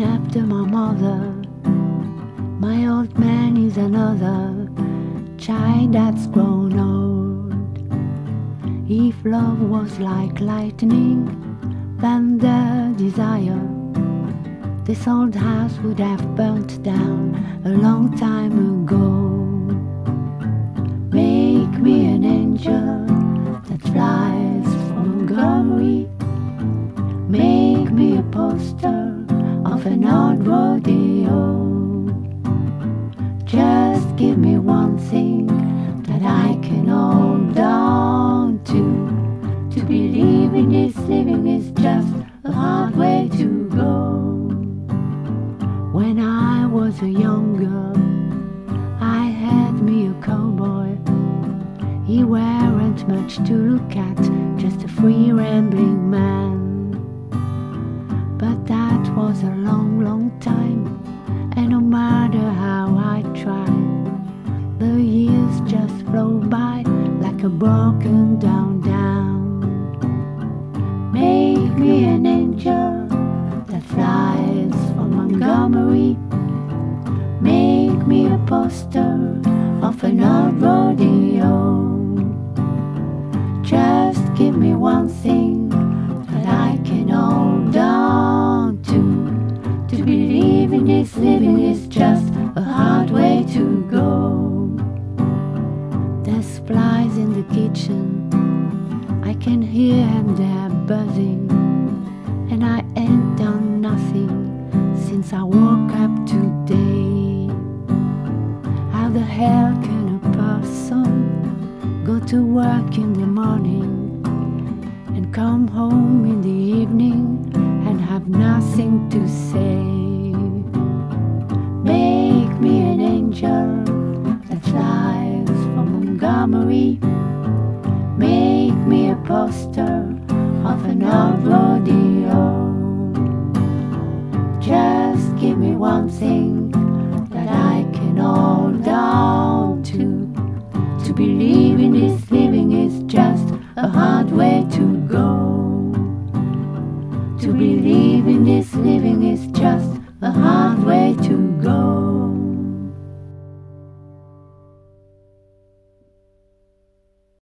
after my mother. My old man is another child that's grown old. If love was like lightning, thunder, desire, this old house would have burnt down a long time ago. Make me an angel that flies from Montgomery. Make me a poster of an old rodeo. Just give me one thing that I can hold on to. To believe in this living is just a hard way to go. When I was a young girl, I had me a cowboy. He weren't much to look at, just a free rambling man. But that was a long, long time, and no matter how I tried, the years just flow by like a broken down dam. Make me an angel that flies from Montgomery. Make me a poster of an old rodeo. Just give me one thing that I can hold on to. To believe in this living is just a hard way to go. There's flies in the kitchen, I can hear them there buzzing, and I ain't done nothing since I woke up today. How the hell can a person go to work in the morning and come home in the evening and have nothing to say? Make me an angel that flies from Montgomery. Make me a poster of an old rodeo. Just give me one thing that I can hold on to. To believe in this living is just a hard way to